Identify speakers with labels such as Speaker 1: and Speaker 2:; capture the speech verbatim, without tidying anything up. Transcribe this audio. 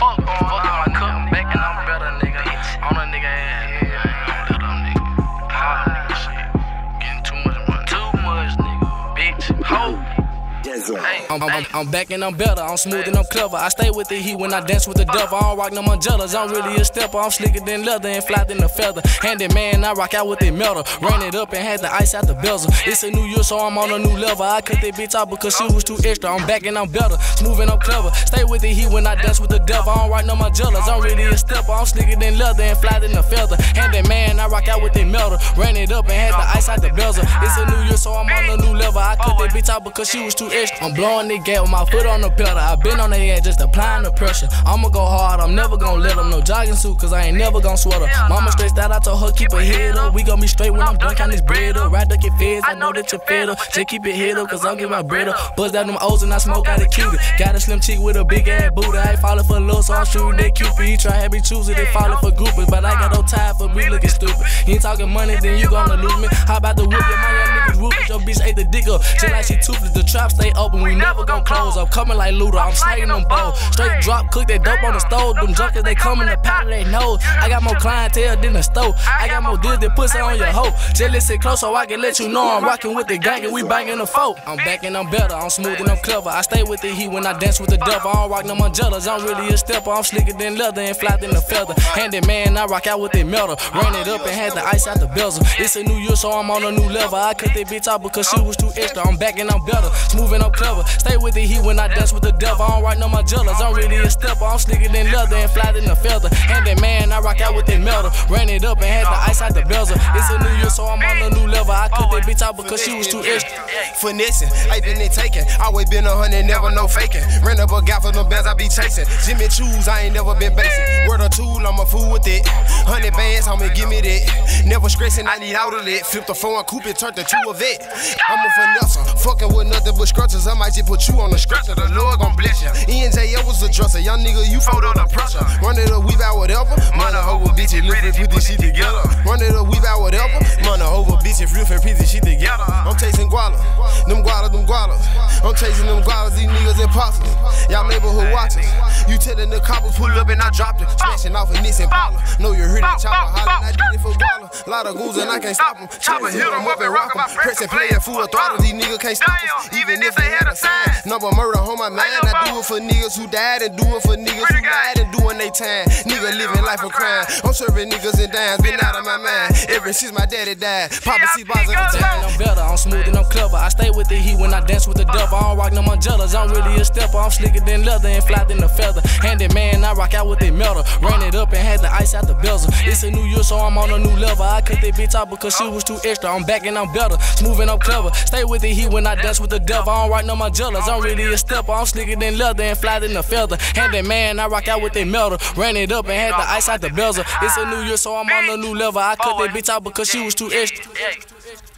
Speaker 1: fuck going on? Fuck my cup, back and I'm better, nigga. On a nigga ass, nigga. I ain't gonna let them nigga. All them nigga shit. Getting too much money. Too much, nigga. Bitch. Ho. Hey,
Speaker 2: I'm, I'm, I'm back and I'm better, I'm smooth and I'm clever. I stay with the heat when I dance with the devil. I don't rock no Mangelas, I'm really a stepper. I'm slicker than leather and fly than a feather. Handed man, I rock out with the metal. Ran it up and had the ice out the bezel. It's a new year, so I'm on a new level. I cut that bitch out because she was too extra. I'm back and I'm better, smooth and I'm clever. Stay with the heat when I dance with the devil. I don't rock no Mangelas, I'm really a stepper. I'm slicker than leather and fly than a feather. Handed man, I rock out with the metal. Ran it up and had the ice out the bezel. It's a new year, so I'm on a new level. I cut that bitch out because she was too extra. I'm blowing the gate with my foot on the pedal. I been on the head just applying the pressure. I'ma go hard, I'm never gonna let them. No jogging suit, cause I ain't never gonna sweat her. Mama stressed out, I told her keep her head up. We gon' be straight when I'm done counting this bread up. Ride duck your feds, I know that you're fed up. Just keep it head up, cause I'm getting my bread up. Buzz down them O's and I smoke out the cutie. Got a slim chick with a big ass booty. I ain't falling for love, so I'm shooting that Cupid. He try have me choosing, they falling for goopers. But I got no time for me looking stupid. You ain't talking money, then you gonna lose me. How about the whoop it? My young niggas whooping. Your bitch ate the dick up. Just like she toothless, the trap stay open. We never gon' close up. Coming like Luda, I'm sliding them bows. Straight drop, cook that dope on the stove. Them junkies, they coming to powder they nose. I got more clientele than the stove. I got more deals than pussy on your hoe. Just listen close so I can let you know I'm rocking with the gang and we banging the folk. I'm back and I'm better, I'm smooth and I'm clever. I stay with the heat when I dance with the devil. I don't rock no Mangelas, I'm really a stepper. I'm slicker than leather and fly than a feather. Handed man, I rock out with the metal. Ran it up and had the ice out the bezel. It's a new year, so I'm on a new level. I cut that bitch out because she was too extra. I'm back and I'm better, smooth and I'm clever. Stay with the heat when I dance with the devil. I don't rock no Mangelas, I'm really a stepper. I'm slicker than leather and fly than a feather. Handed man, I rock out with the metal. Ran it up and had the ice out the bezel. It's a new year, so I'm on a new level. I cut that bitch out because she was too extra.
Speaker 3: Finessing, I been it taking. Always been a hundred, never no faking. Ran up a guy for them bands I be chasing. Jimmy Choos, I ain't never been basic. Word or tool, I'm a fool with it. Hundred bands, homie, give me that. Never stressing, I need outlet. Flip the phone, coupe it, turned into a vet. I'm a finesser, fucking with nothing but scratches. I might just put you on the stretcher. The Lord gon' bless you. E and J L was a dresser. Young nigga, you photo the pressure. Run it up, weave out whatever. Money over bitches, look and put this shit together. Run it up, weave out whatever. Money over bitches, flip and put this shit together. I'm chasing guala, them guala, them gualas. I'm chasing them gualas, these niggas impossible. Y'all neighborhood watchers. You telling the coppers pull up and I dropped it. Smashing off a Nissan baller. Know you heard that chopper hollering, I did it for baller. Lot of goons and I can't stop them. Chopper hit them up and rock them. Press and play at full throttle, these niggas can't stop us. Even if they had a sign. Number murder on my mind. I do it for niggas who died and do it for niggas who died and doing they time. Nigga living life of crime. I'm serving niggas and dimes, been out of my mind. Ever since my daddy died. Papa C bars of the time.
Speaker 2: I'm better, I'm smooth and I'm clever. I stay with the heat when I dance with the devil. I don't rock no Mangelas, I'm really a stepper. I'm slicker than leather and fly than a feather. Handed man, I rock out with the metal. Ran it up and had the ice out the bezel. It's a new year, so I'm on a new level. I cut that bitch out because she was too extra. I'm back and I'm better, smooth and I'm clever. Stay with the heat when I dance with the devil. I don't rock no Mangelas, I'm really a stepper. I'm slicker than leather and fly than a feather. Handed man, I rock out with the metal. Ran it up and had the ice out the bezel. It's a new year, so I'm on a new level. I cut that bitch out because she was too extra.